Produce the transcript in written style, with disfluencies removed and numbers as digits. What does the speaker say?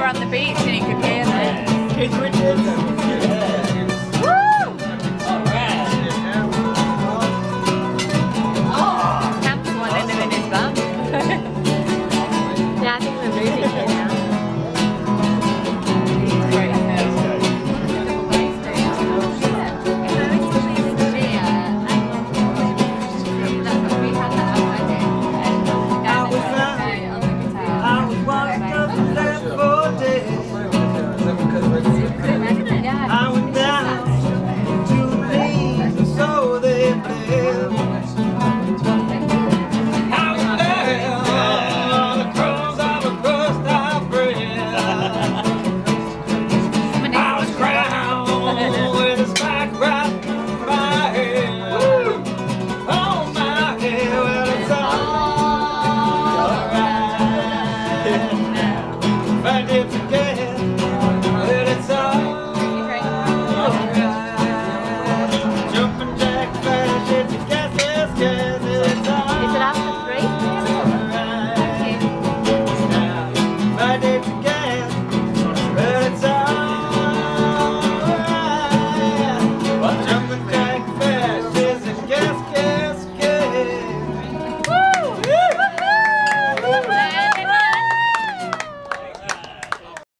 were on the beach and you could hear them. Keith Richards. Woo! Alright. Cam's one in his van. Yeah, I think we're moving here now. I went down to leave, so they bled. I was there on the crumbs of a crust of bread. I was crowned with a spike right through my head. On my head, well, it's alright now. If I did forget